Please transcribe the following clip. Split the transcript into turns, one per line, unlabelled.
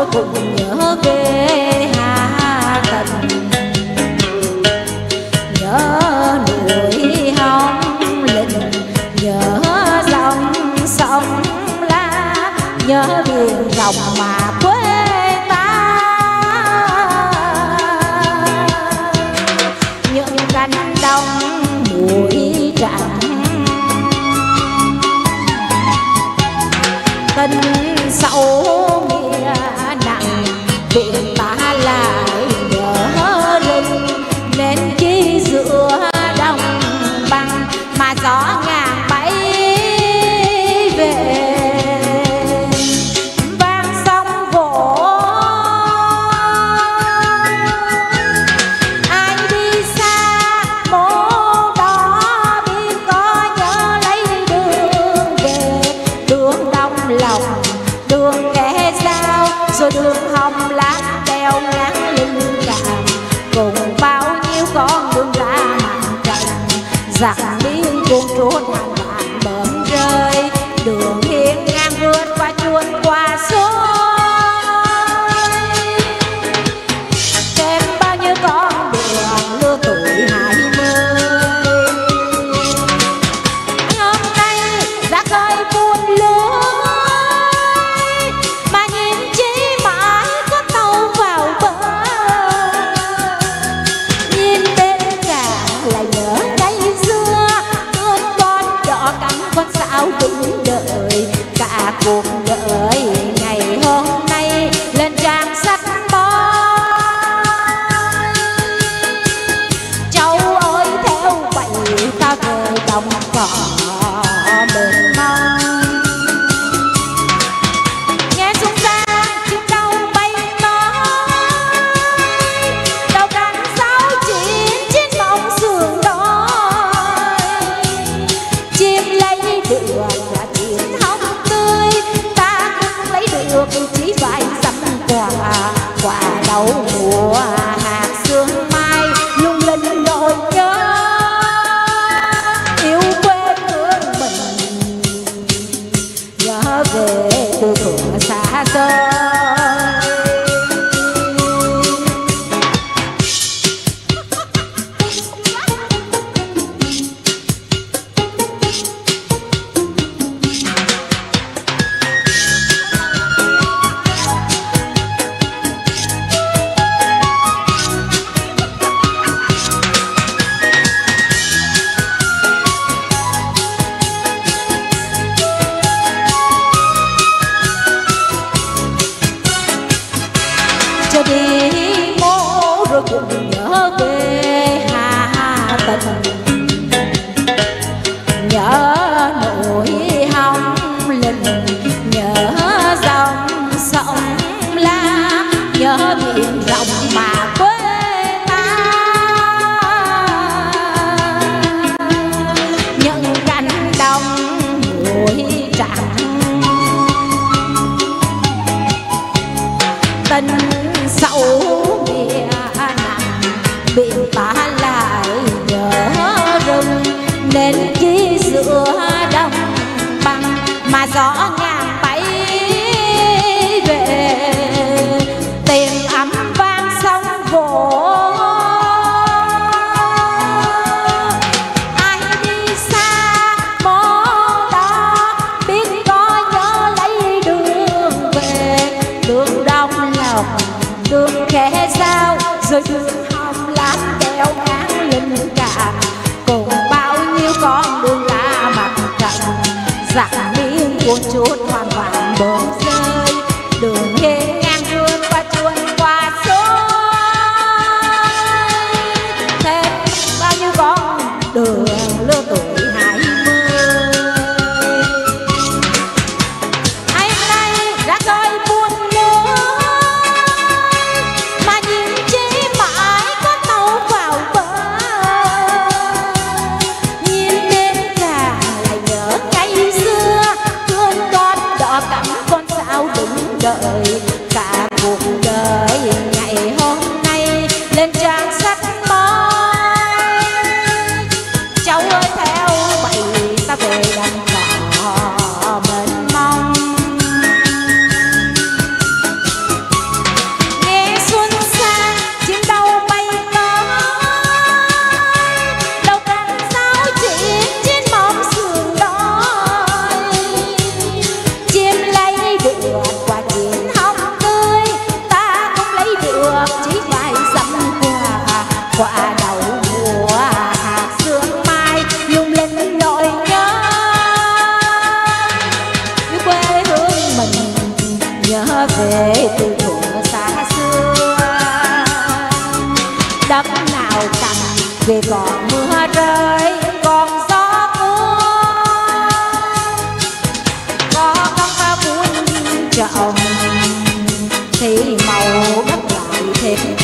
cùng nhớ về Hà Tĩnh, nhớ núi Hồng Lĩnh, nhớ dòng sông La, nhớ biển rộng mà quê ta. Những cánh đồng muối trắng tình sâu nghĩa nặng, biển ta lại nhớ rừng, nên chi giữa đồng bằng mà gió ngàn bay về. Vang sông vỗ ai đi xa mô đó, biết có nhớ lấy đường về, đường Đông Lộc, đường Kẻ Dao, rồi đường Hồng Lát đeo ngắn linh cảm, cùng bao nhiêu con đường ra hàng trần, dặn đi cuốn trút hàng vạn bờm rơi, đường hiên ngang vượt qua chuồn qua suối, thêm bao nhiêu con đường lứa tuổi 20. Hôm nay ra khơi buôn lưới, mà nhìn chỉ mãi có tàu vào bờ, nhìn bên cảng lại nhớ ngày xưa, thương con đỏ cắm con sao đứng đợi, cả cuộc đời ngày hôm nay lên trang sách báo. Cháu ơi theo vậy ta về đồng cỏ mênh mông, nghe xuống xa chim đâu bay nói, đâu cánh sao chiến trên mong sườn đôi, chim lấy được là chiến hồng tươi, ta cũng lấy được chỉ vài dặm quà, quà đầu mùa hạt sương mai lung linh đôi nhớ, yêu quê hương mình nhớ về từ thuở xa xôi. Cho đi mô rồi cùng nhớ về Hà Tĩnh, nhớ núi Hồng Lĩnh, nhớ dòng sông La, nhớ biển rộng mà quê ta. Những cánh đồng muối trắng tình sâu nghĩa nặng, biển ta lại nhớ rừng, nên chi giữa đông bằng mà gió ngàn bay về, tìm ấm vang sông vỗ. Ai đi xa mô đó, biết có nhớ lấy đường về, đường Đông Lộc, đường Kẻ Dao, rồi đường Hồng Lát đeo ngang linh cảm, cùng bao nhiêu con đường ra mặt trận, dặn miếng cuốn chút hoàn vạn bờm rơi, đường hiên ngang vượt qua chuồn qua suối, thêm bao nhiêu con đường lứa tuổi 20. Hôm nay ra khơi buôn lưới, mà nhìn chỉ mãi có tàu vào bờ, nhìn bên cảng lại nhớ ngày xưa, thương con đỏ cắm con sao đứng đợi, cả cuộc đời ngày hôm nay lên trang sách mới. Cháu ơi theo vậy ta về đồng cỏ mênh mông, về từ thuở xa xưa. Đất nào cằn về còn mưa rơi, còn gió cuốn, có con muốn trồng thì màu đất lại thêm